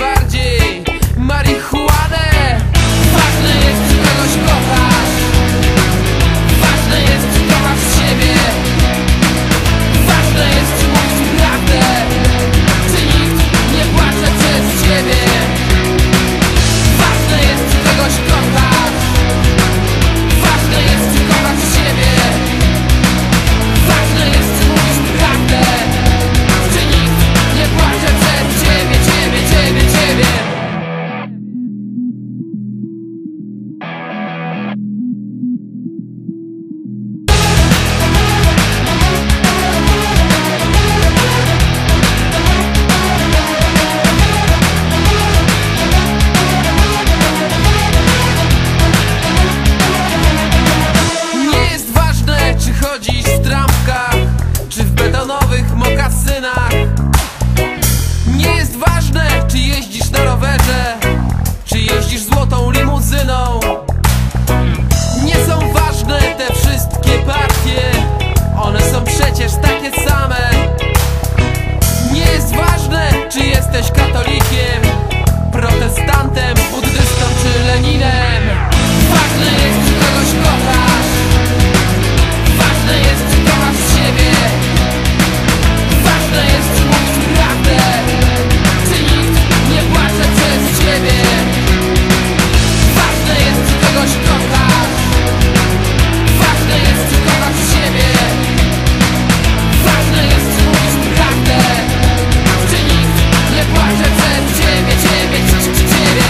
bardziej marihuanę. Ważne jest, czy kogoś kochasz. Ważne jest, czy kochasz siebie. Ważne jest, czy mówisz prawdę, czy nikt nie płacze przez ciebie. Ważne jest, czy kogoś kochasz. Ważne jest, czy kochasz siebie. Ważne jest, czy mówisz prawdę, czy nikt nie płacze przez ciebie, ciebie, ciebie, ciebie. Nie jest ważne, czy chodzisz w trampkach, czy w betonowych mokasynach. Nie jest ważne, czy jeździsz na rowerze, czy jeździsz złotą limuzyną. Nie są ważne te wszystkie partie, one są przecież takie same. Nie jest ważne, czy jesteś katolikiem, protestantem, buddystą czy Leninem. Ważne jest, czy kogoś kochasz. Ważne jest, czy kochasz siebie. Ważne jest, czy mówisz prawdę, czy nikt nie płacze przez ciebie. Ważne jest, czy kogoś kochasz. Ważne jest, czy kochasz siebie. Ważne jest, czy mówisz prawdę, czy nikt nie płacze przez ciebie, ciebie, ciebie.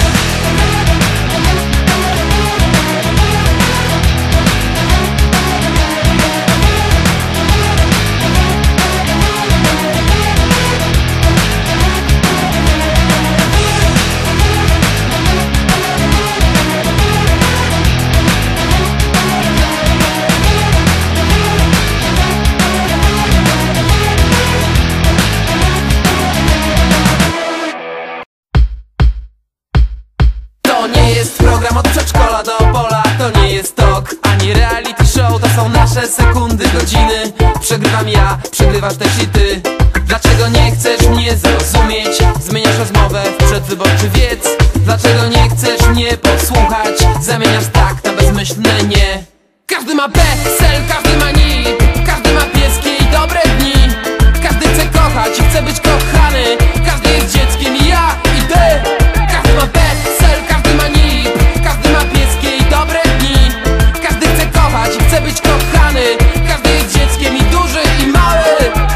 To nie jest program od przedszkola do pola. To nie jest talk, ani reality show. To są nasze sekundy, godziny. Przegrywam ja, przegrywasz też i ty. Dlaczego nie chcesz mnie zrozumieć? Zmieniasz rozmowę w przedwyborczy wiec. Dlaczego nie chcesz mnie posłuchać? Zamieniasz tak na bezmyślne nie. Każdy ma PESEL, każdy ma NIP. Każdy ma pieskie i dobre dni. Każdy chce kochać i chce być kochany. Każdy jest dzieckiem i ja i ty. Każdy ma PESEL, każdy ma NIP. Każdy ma pieskie i dobre dni. Każdy chce kochać i chce być kochany. Każdy jest dzieckiem i duży i mały.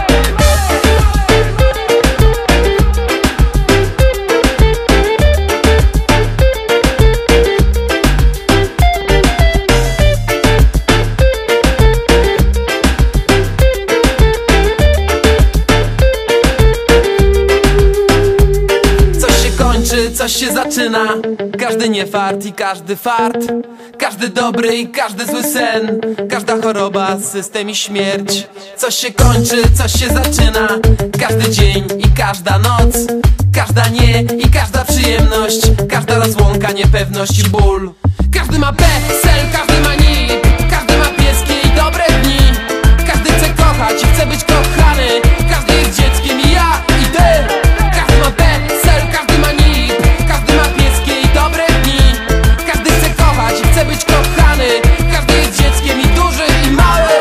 Coś się zaczyna. Każdy niefart i każdy fart. Każdy dobry i każdy zły sen. Każda choroba, system i śmierć. Coś się kończy, coś się zaczyna. Każdy dzień i każda noc. Każda nie i każda przyjemność. Każda rozłąka, niepewność i ból. Każdy ma PESEL, każdy ma NIP. Każdy ma pieskie i dobre dni. Każdy chce kochać i chce być kochany. Każdy jest dzieckiem i ja i ty. Każdy ma PESEL, każdy ma NIP. Każdy ma pieskie i dobre dni. Każdy chce kochać i chce być kochany. Każdy jest dzieckiem i duży i mały.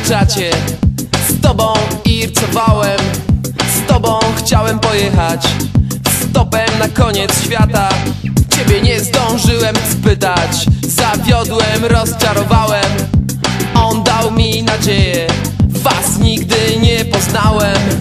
czacie. Z tobą ircowałem, z tobą chciałem pojechać stopem na koniec świata. Ciebie nie zdążyłem spytać, zawiodłem, rozczarowałem. On dał mi nadzieję, was nigdy nie poznałem.